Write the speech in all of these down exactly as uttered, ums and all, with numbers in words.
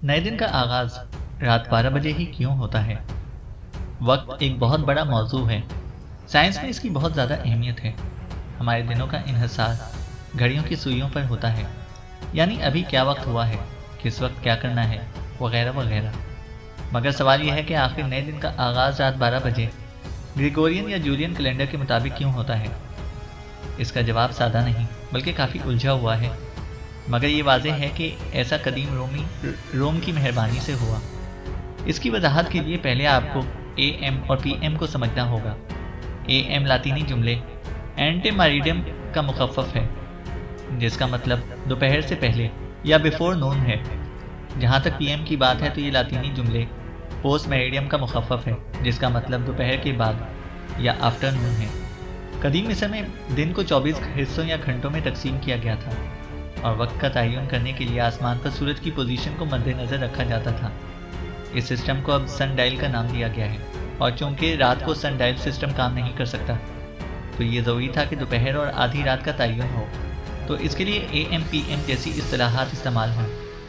नए दिन का आगाज रात बारह बजे ही क्यों होता है? वक्त एक बहुत बड़ा मौजू है। साइंस में इसकी बहुत ज़्यादा अहमियत है। हमारे दिनों का इन्हिसार घड़ियों की सुइयों पर होता है, यानी अभी क्या वक्त हुआ है, किस वक्त क्या करना है, वगैरह वगैरह। मगर सवाल यह है कि आखिर नए दिन का आगाज़ रात बारह बजे ग्रेगोरियन या जूलियन कैलेंडर के मुताबिक क्यों होता है? इसका जवाब सादा नहीं बल्कि काफ़ी उलझा हुआ है। मगर ये वाज़ेह है कि ऐसा कदीम रोमी रोम की मेहरबानी से हुआ। इसकी वजाहत के लिए पहले आपको ए एम और पी एम को समझना होगा। ए एम लातीनी जुमले एंटे मैरिडियम का मुखफ़फ़ है, जिसका मतलब दोपहर से पहले या बिफोर नून है। जहाँ तक पी एम की बात है तो ये लातीनी जुमले पोस्ट मैरिडियम का मुखफ़फ़ है, जिसका मतलब दोपहर के बाद या आफ्टरनून है। कदीम मिस्र में दिन को चौबीस हिस्सों या घंटों में तकसीम किया गया था और वक्त का तयन करने के लिए आसमान पर सूरज की पोजीशन को मद्देनज़र रखा जाता था। इस सिस्टम को अब सन डायल का नाम दिया गया है, और चूंकि रात को सन डायल सिस्टम काम नहीं कर सकता तो ये ज़रूरी था कि दोपहर और आधी रात का तयन हो, तो इसके लिए ए एम पी एम जैसी इस्तिलाहात इस्तेमाल हुई।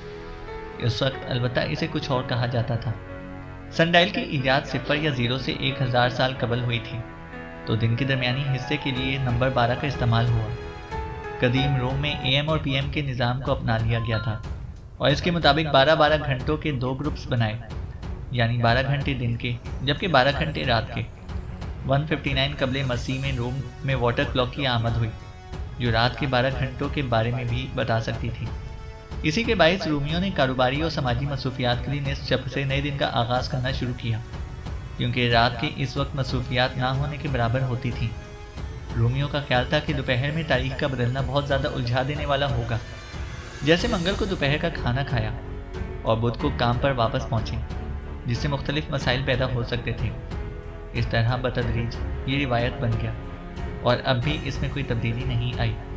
इस वक्त अलबत्ता इसे कुछ और कहा जाता था। सन डायल की ईजाद सिफर या ज़ीरो से एक हज़ार साल कबल हुई थी, तो दिन के दरमियानी हिस्से के लिए नंबर बारह का इस्तेमाल हुआ। कदीम रोम में ए एम और पी एम के निज़ाम को अपना लिया गया था और इसके मुताबिक बारह बारह घंटों के दो ग्रुप्स बनाए, यानी बारह घंटे दिन के जबकि बारह घंटे रात के। एक सौ उनसठ कबले मसीह में रोम में वाटर क्लॉक की आमद हुई, जो रात के बारह घंटों के बारे में भी बता सकती थी। इसी के बायस रूमियों ने कारोबारी और समाजी मसरूफियात के लिए निस शब से नए दिन का आगाज़ करना शुरू किया, क्योंकि रात के इस वक्त मसरूफियात ना होने के बराबर होती थी। रोमियों का ख्याल था कि दोपहर में तारीख का बदलना बहुत ज़्यादा उलझा देने वाला होगा। जैसे मंगल को दोपहर का खाना खाया और बुध को काम पर वापस पहुँचे, जिससे मुख्तलिफ मसाइल पैदा हो सकते थे। इस तरह बतदरीज ये रिवायत बन गया और अब भी इसमें कोई तब्दीली नहीं आई।